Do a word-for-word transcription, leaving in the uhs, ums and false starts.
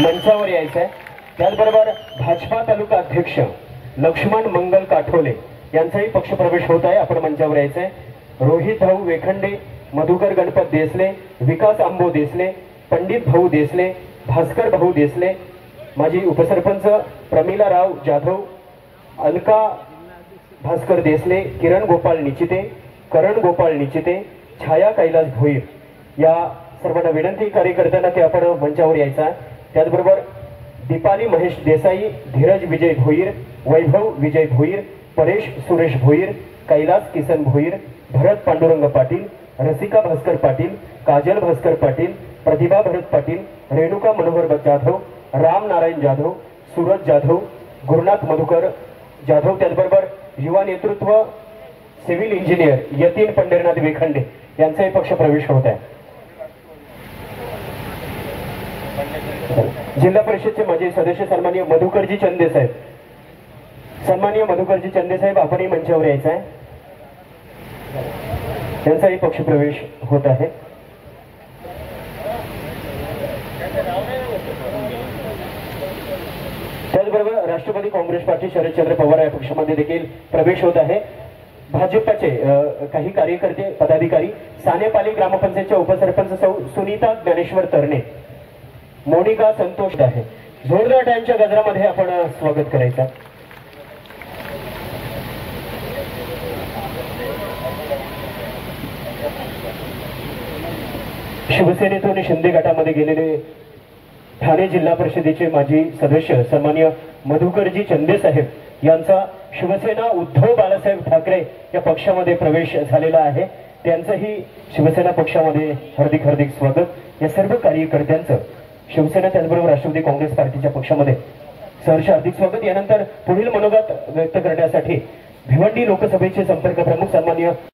मंचावर यायचं आहे। त्याचबरोबर भाजपा तालुका अध्यक्ष लक्ष्मण मंगल काठोले यांचाही पक्षप्रवेश होत आहे। आपण मंचावर यायचं आहे। रोहित भाऊ वेखंडे, मधुकर गणपत देसले, विकास आंबो देसले, पंडित भाऊ देसले, भास्कर भाऊ देसले, माजी उपसरपंच प्रमिला राव जाधव, अलका भास्कर देसले, किरण गोपाळ निचिते, करण गोपाळ निचिते, छाया कैलास भोईर या सर्वांना विनंती कार्यकर्त्यांना की आपण मंचावर यायचा आहे। त्याचबरोबर दीपाली महेश देसाई, धीरज विजय भोईर, वैभव विजय भोईर, परेश सुरेश भोईर, कैलास किसन भोईर, भरत पांडुरंग पाटील, रसिका भास्कर पाटील, काजल भास्कर पाटील, प्रतिभा भरत पाटील, रेणुका मनोहर जाधव, राम नारायण जाधव, सूरज जाधव, गुरुनाथ मधुकर जाधव, त्याचबरोबर युवा नेतृत्व सिव्हिल इंजिनियर यतीन पंढरीनाथ वेखंडे यांचाही पक्ष प्रवेश होत आहे। जिल्हा परिषदचे माजी सदस्य सन्माननीय मधुकरजी चंदे साहेब, सन्माननीय मधुकरजी चंदे साहेब आपणही मंचावर यायचं आहे। त्यांचाही पक्ष प्रवेश होत आहे। त्याचबरोबर राष्ट्रवादी काँग्रेस पार्टी शरदचंद्र पवार या पक्षामध्ये देखील प्रवेश होत आहे। भाजपचे काही कार्यकर्ते पदाधिकारी सानेपाली ग्रामपंचायतच्या उपसरपंच सौ सुनीता ज्ञानेश्वर तरणे, मोनिका संतोष आहे। जोरदार टाळ्यांच्या गजरामध्ये आपण स्वागत करायचं। शिवसेनेतून शिंदे गटामध्ये गेलेले ठाणे जिल्हा परिषदेचे माजी सदस्य सन्माननीय मधुकरजी चंदे साहेब यांचा शिवसेना उद्धव बाळासाहेब ठाकरे या पक्षामध्ये प्रवेश झालेला आहे। त्यांचंही शिवसेना पक्षामध्ये हार्दिक हार्दिक स्वागत। या सर्व कार्यकर्त्यांचं शिवसेना त्याचबरोबर राष्ट्रवादी काँग्रेस पार्टीच्या पक्षामध्ये सहर्ष हार्दिक स्वागत। यानंतर पुढील मनोगत व्यक्त करण्यासाठी भिवंडी लोकसभेचे संपर्क प्रमुख सन्माननीय